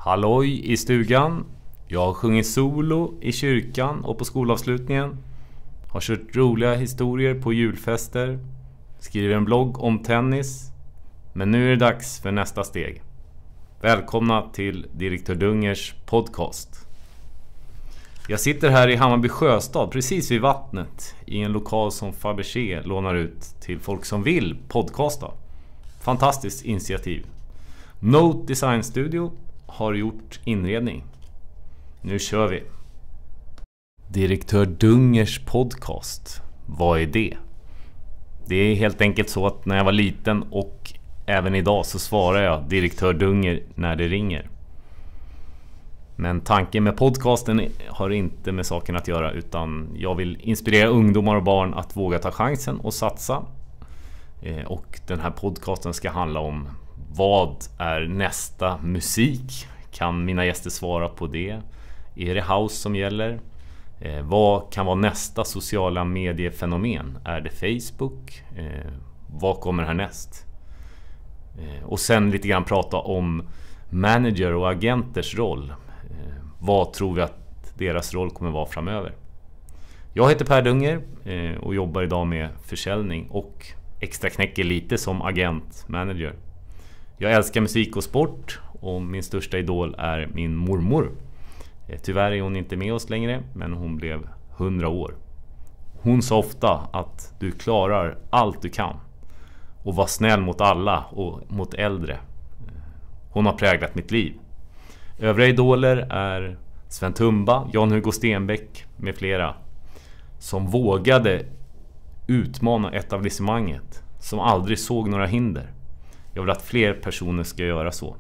Halloj i stugan. Jag har sjungit solo i kyrkan och på skolavslutningen. Har kört roliga historier på julfester. Skriver en blogg om tennis. Men nu är det dags för nästa steg. Välkomna till Direktör Dungers podcast. Jag sitter här i Hammarby Sjöstad, precis vid vattnet, i en lokal som Fabergé lånar ut till folk som vill podcasta. Fantastiskt initiativ. Note Design Studio har gjort inredning. Nu kör vi. Direktör Dungers podcast. Vad är det? Det är helt enkelt så att när jag var liten och även idag så svarar jag Direktör Dunger när det ringer. Men tanken med podcasten har inte med saken att göra, utan jag vill inspirera ungdomar och barn att våga ta chansen och satsa. Och den här podcasten ska handla om: vad är nästa musik? Kan mina gäster svara på det? Är det house som gäller? Vad kan vara nästa sociala mediefenomen? Är det Facebook? Vad kommer härnäst? Och sen lite grann prata om manager och agenters roll. Vad tror vi att deras roll kommer vara framöver? Jag heter Per Dunger och jobbar idag med försäljning och extra knäcker lite som agent-manager. Jag älskar musik och sport och min största idol är min mormor. Tyvärr är hon inte med oss längre, men hon blev 100 år. Hon sa ofta att du klarar allt du kan och var snäll mot alla och mot äldre. Hon har präglat mitt liv. Övriga idoler är Sven Tumba, Jan-Hugo Stenbeck med flera, som vågade utmana etablissemanget, som aldrig såg några hinder. Jag vill att fler personer ska göra så.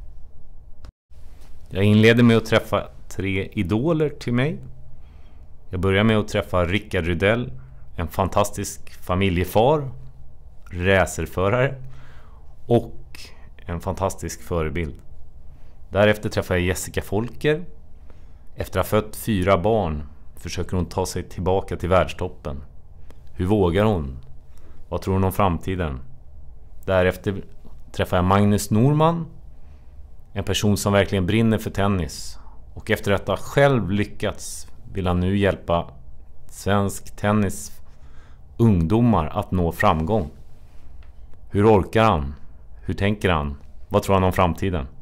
Jag inleder med att träffa 3 idoler till mig. Jag börjar med att träffa Rickard Rydell, en fantastisk familjefar, racerförare och en fantastisk förebild. Därefter träffar jag Jessica Folker. Efter att ha fött 4 barn försöker hon ta sig tillbaka till världstoppen. Hur vågar hon? Vad tror hon om framtiden? Därefter träffar jag Magnus Norman, en person som verkligen brinner för tennis. Och efter att ha själv lyckats vill han nu hjälpa svensk tennis ungdomar att nå framgång. Hur orkar han? Hur tänker han? Vad tror han om framtiden?